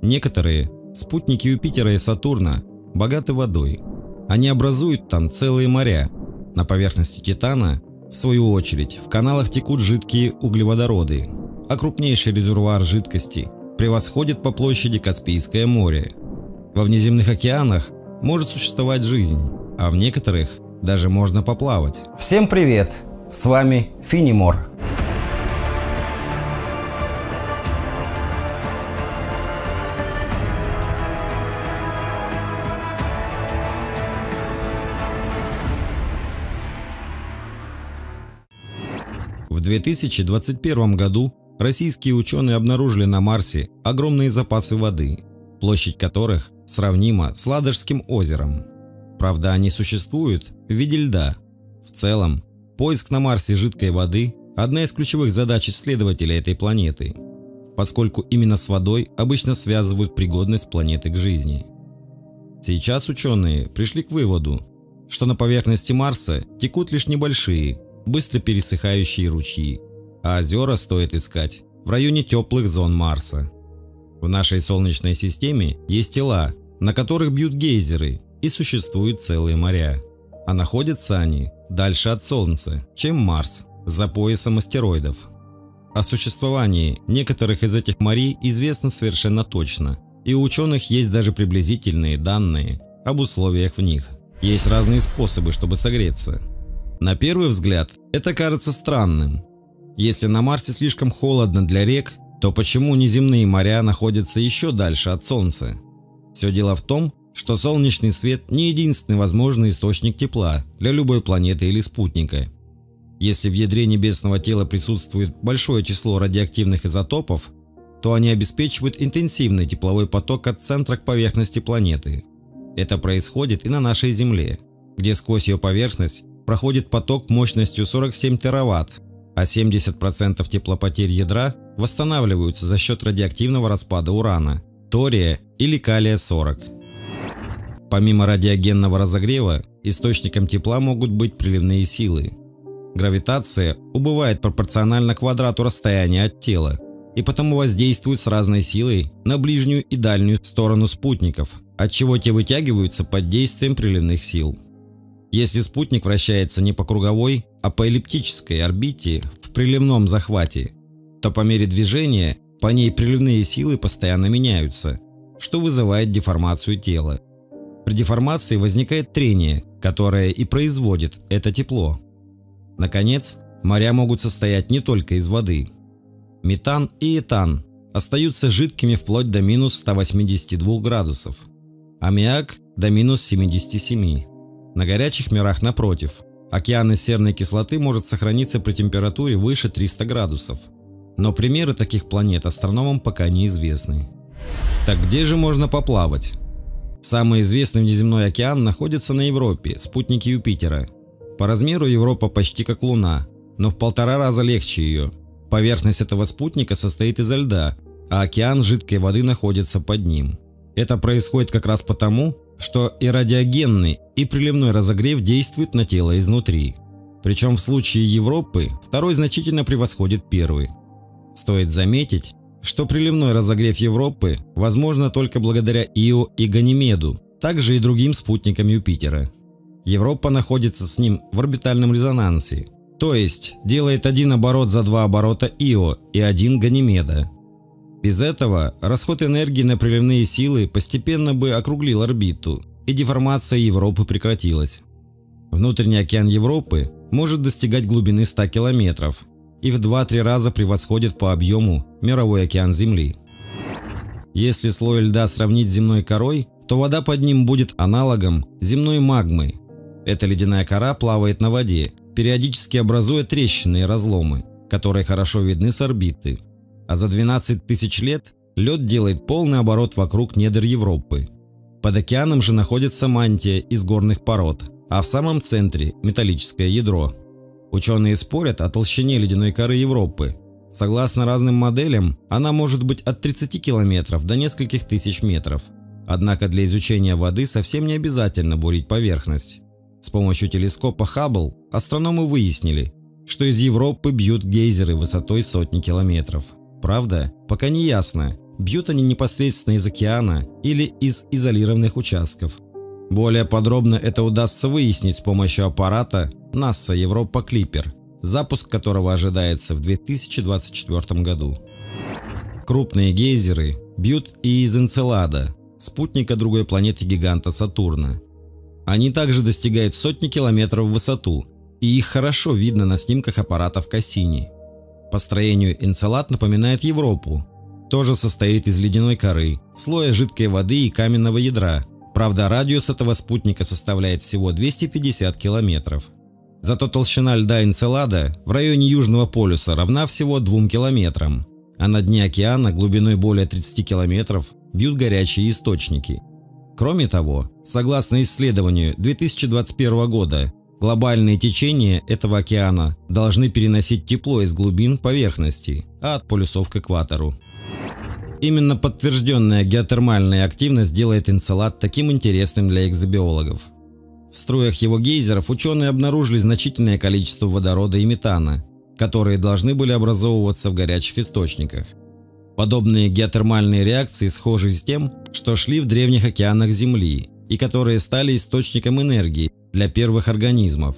Некоторые спутники Юпитера и Сатурна богаты водой. Они образуют там целые моря. На поверхности Титана, в свою очередь, в каналах текут жидкие углеводороды, а крупнейший резервуар жидкости превосходит по площади Каспийское море. Во внеземных океанах может существовать жизнь, а в некоторых даже можно поплавать. Всем привет! С вами Финемор. В 2021 году российские ученые обнаружили на Марсе огромные запасы воды, площадь которых сравнима с Ладожским озером. Правда, они существуют в виде льда. В целом, поиск на Марсе жидкой воды – одна из ключевых задач исследователей этой планеты, поскольку именно с водой обычно связывают пригодность планеты к жизни. Сейчас ученые пришли к выводу, что на поверхности Марса текут лишь небольшие, быстро пересыхающие ручьи, а озера стоит искать в районе теплых зон Марса. В нашей Солнечной системе есть тела, на которых бьют гейзеры, и существуют целые моря. А находятся они дальше от Солнца, чем Марс, за поясом астероидов. О существовании некоторых из этих морей известно совершенно точно, и у ученых есть даже приблизительные данные об условиях в них. Есть разные способы, чтобы согреться. На первый взгляд это кажется странным. Если на Марсе слишком холодно для рек, то почему неземные моря находятся еще дальше от Солнца? Все дело в том, что солнечный свет не единственный возможный источник тепла для любой планеты или спутника. Если в ядре небесного тела присутствует большое число радиоактивных изотопов, то они обеспечивают интенсивный тепловой поток от центра к поверхности планеты. Это происходит и на нашей Земле, где сквозь ее поверхность проходит поток мощностью 47 тераватт, а 70% теплопотерь ядра восстанавливаются за счет радиоактивного распада урана, тория или калия-40. Помимо радиогенного разогрева, источником тепла могут быть приливные силы. Гравитация убывает пропорционально квадрату расстояния от тела и потому воздействует с разной силой на ближнюю и дальнюю сторону спутников, отчего те вытягиваются под действием приливных сил. Если спутник вращается не по круговой, а по эллиптической орбите в приливном захвате, то по мере движения по ней приливные силы постоянно меняются, что вызывает деформацию тела. При деформации возникает трение, которое и производит это тепло. Наконец, моря могут состоять не только из воды. Метан и этан остаются жидкими вплоть до минус 182 градусов, аммиак до минус 77. На горячих мирах, напротив, океан из серной кислоты может сохраниться при температуре выше 300 градусов. Но примеры таких планет астрономам пока неизвестны. Так где же можно поплавать? Самый известный внеземной океан находится на Европе, спутнике Юпитера. По размеру Европа почти как Луна, но в 1,5 раза легче ее. Поверхность этого спутника состоит из льда, а океан жидкой воды находится под ним. Это происходит как раз потому, что и радиогенный, и приливной разогрев действуют на тело изнутри. Причем в случае Европы второй значительно превосходит первый. Стоит заметить, что приливной разогрев Европы возможно только благодаря Ио и Ганимеду, также и другим спутникам Юпитера. Европа находится с ним в орбитальном резонансе, то есть делает один оборот за 2 оборота Ио и 1 Ганимеда. Без этого расход энергии на приливные силы постепенно бы округлил орбиту, и деформация Европы прекратилась. Внутренний океан Европы может достигать глубины 100 километров и в 2-3 раза превосходит по объему мировой океан Земли. Если слой льда сравнить с земной корой, то вода под ним будет аналогом земной магмы. Эта ледяная кора плавает на воде, периодически образуя трещины и разломы, которые хорошо видны с орбиты. А за 12 тысяч лет лед делает полный оборот вокруг недр Европы. Под океаном же находится мантия из горных пород, а в самом центре – металлическое ядро. Ученые спорят о толщине ледяной коры Европы. Согласно разным моделям, она может быть от 30 километров до нескольких тысяч метров. Однако для изучения воды совсем не обязательно бурить поверхность. С помощью телескопа Хаббл астрономы выяснили, что из Европы бьют гейзеры высотой сотни километров. Правда, пока не ясно, бьют они непосредственно из океана или из изолированных участков. Более подробно это удастся выяснить с помощью аппарата НАСА Европа Клиппер, запуск которого ожидается в 2024 году. Крупные гейзеры бьют и из Энцелада, спутника другой планеты-гиганта Сатурна. Они также достигают сотни километров в высоту, и их хорошо видно на снимках аппаратов Кассини. По строению Энцелад напоминает Европу. Тоже состоит из ледяной коры, слоя жидкой воды и каменного ядра. Правда, радиус этого спутника составляет всего 250 километров. Зато толщина льда Энцелада в районе Южного полюса равна всего 2 километрам, а на дне океана глубиной более 30 километров бьют горячие источники. Кроме того, согласно исследованию 2021 года, глобальные течения этого океана должны переносить тепло из глубин к поверхности, а от полюсов к экватору. Именно подтвержденная геотермальная активность делает Энцелад таким интересным для экзобиологов. В струях его гейзеров ученые обнаружили значительное количество водорода и метана, которые должны были образовываться в горячих источниках. Подобные геотермальные реакции схожи с тем, что шли в древних океанах Земли и которые стали источником энергии для первых организмов.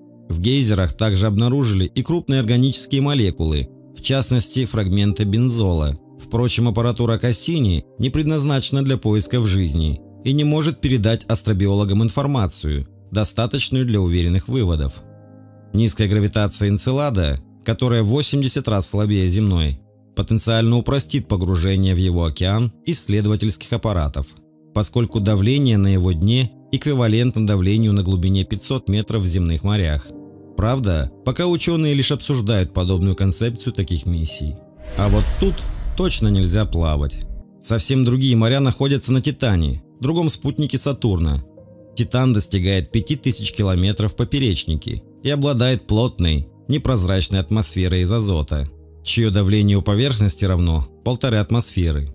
В гейзерах также обнаружили и крупные органические молекулы, в частности фрагменты бензола. Впрочем, аппаратура Кассини не предназначена для поисков жизни и не может передать астробиологам информацию, достаточную для уверенных выводов. Низкая гравитация Энцелада, которая в 80 раз слабее земной, потенциально упростит погружение в его океан исследовательских аппаратов, поскольку давление на его дне эквивалентно давлению на глубине 500 метров в земных морях. Правда, пока ученые лишь обсуждают подобную концепцию таких миссий. А вот тут точно нельзя плавать. Совсем другие моря находятся на Титане, другом спутнике Сатурна. Титан достигает 5000 километров в поперечнике и обладает плотной, непрозрачной атмосферой из азота, чье давление у поверхности равно 1,5 атмосферы.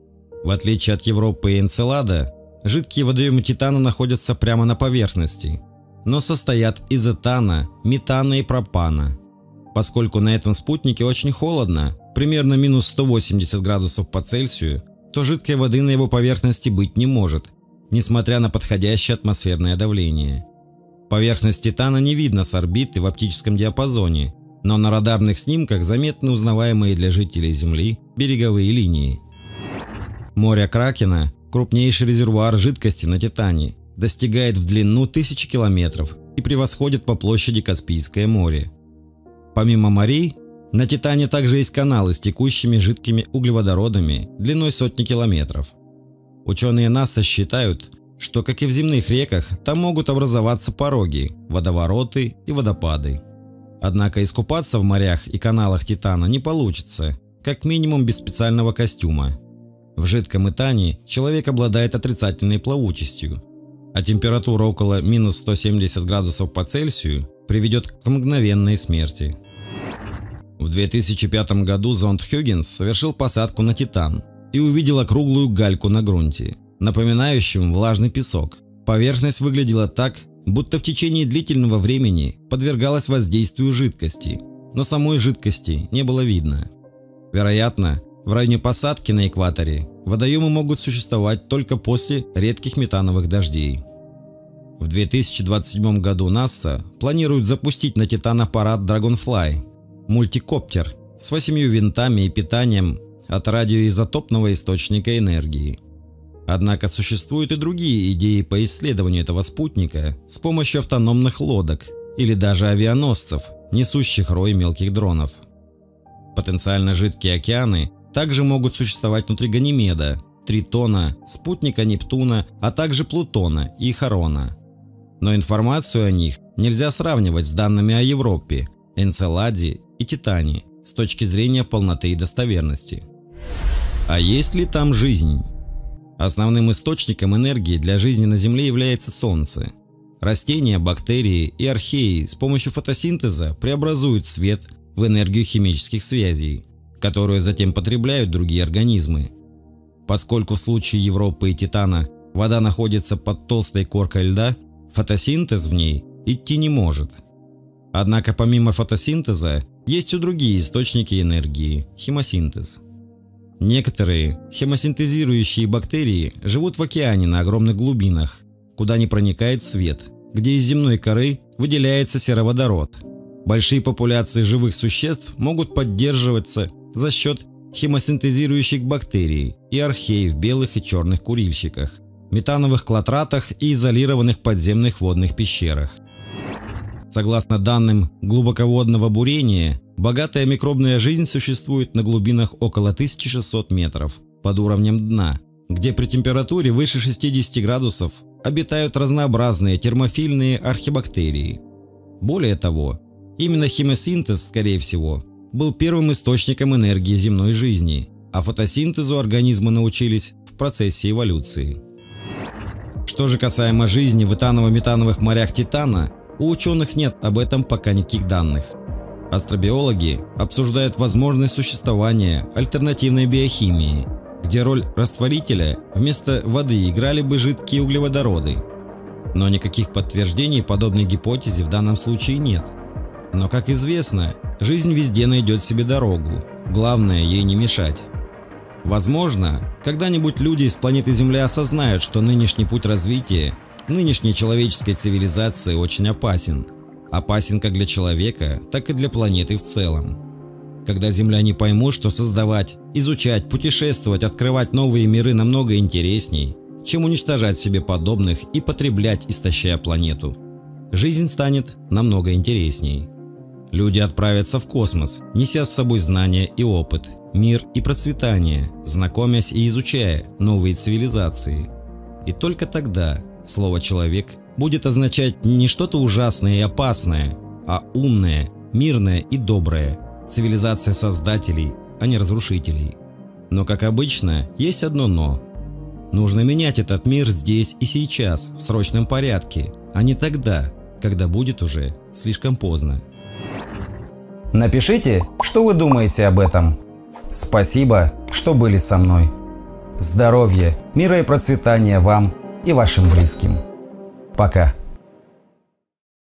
В отличие от Европы и Энцелада, жидкие водоемы Титана находятся прямо на поверхности, но состоят из этана, метана и пропана. Поскольку на этом спутнике очень холодно, примерно минус 180 градусов по Цельсию, то жидкой воды на его поверхности быть не может, несмотря на подходящее атмосферное давление. Поверхность Титана не видно с орбиты в оптическом диапазоне, но на радарных снимках заметны узнаваемые для жителей Земли береговые линии. Море Кракена, крупнейший резервуар жидкости на Титане, достигает в длину 1000 километров и превосходит по площади Каспийское море. Помимо морей, на Титане также есть каналы с текущими жидкими углеводородами длиной сотни километров. Ученые НАСА считают, что, как и в земных реках, там могут образоваться пороги, водовороты и водопады. Однако искупаться в морях и каналах Титана не получится, как минимум без специального костюма. В жидком этане человек обладает отрицательной плавучестью, а температура около минус 170 градусов по Цельсию приведет к мгновенной смерти. В 2005 году зонд Хьюгенс совершил посадку на Титан и увидел округлую гальку на грунте, напоминающую влажный песок. Поверхность выглядела так, будто в течение длительного времени подвергалась воздействию жидкости, но самой жидкости не было видно. Вероятно, в районе посадки на экваторе водоемы могут существовать только после редких метановых дождей. В 2027 году НАСА планирует запустить на Титан аппарат Dragonfly, мультикоптер с 8 винтами и питанием от радиоизотопного источника энергии. Однако существуют и другие идеи по исследованию этого спутника с помощью автономных лодок или даже авианосцев, несущих рой мелких дронов. Потенциально жидкие океаны также могут существовать внутри Ганимеда, Тритона, спутника Нептуна, а также Плутона и Харона. Но информацию о них нельзя сравнивать с данными о Европе, Энцеладе и Титане с точки зрения полноты и достоверности. А есть ли там жизнь? Основным источником энергии для жизни на Земле является Солнце. Растения, бактерии и археи с помощью фотосинтеза преобразуют свет в энергию химических связей, которую затем потребляют другие организмы. Поскольку в случае Европы и Титана вода находится под толстой коркой льда, фотосинтез в ней идти не может. Однако помимо фотосинтеза есть и другие источники энергии – химосинтез. Некоторые хемосинтезирующие бактерии живут в океане на огромных глубинах, куда не проникает свет, где из земной коры выделяется сероводород. Большие популяции живых существ могут поддерживаться за счет хемосинтезирующих бактерий и архей в белых и черных курильщиках, метановых клотратах и изолированных подземных водных пещерах. Согласно данным глубоководного бурения, богатая микробная жизнь существует на глубинах около 1600 метров под уровнем дна, где при температуре выше 60 градусов обитают разнообразные термофильные архибактерии. Более того, именно хемосинтез, скорее всего, был первым источником энергии земной жизни, а фотосинтезу организмы научились в процессе эволюции. Что же касаемо жизни в этаново-метановых морях Титана, у ученых нет об этом пока никаких данных. Астробиологи обсуждают возможность существования альтернативной биохимии, где роль растворителя вместо воды играли бы жидкие углеводороды. Но никаких подтверждений подобной гипотезе в данном случае нет. Но, как известно, жизнь везде найдет себе дорогу, главное ей не мешать. Возможно, когда-нибудь люди с планеты Земля осознают, что нынешний путь развития, нынешней человеческой цивилизации очень опасен. Опасен как для человека, так и для планеты в целом. Когда земляне поймут, что создавать, изучать, путешествовать, открывать новые миры намного интересней, чем уничтожать себе подобных и потреблять, истощая планету, жизнь станет намного интересней. Люди отправятся в космос, неся с собой знания и опыт, мир и процветание, знакомясь и изучая новые цивилизации. И только тогда слово «человек» будет означать не что-то ужасное и опасное, а умное, мирное и доброе, цивилизация создателей, а не разрушителей. Но, как обычно, есть одно «но». Нужно менять этот мир здесь и сейчас, в срочном порядке, а не тогда, когда будет уже слишком поздно. Напишите, что вы думаете об этом. Спасибо, что были со мной. Здоровья, мира и процветания вам и вашим близким. Пока.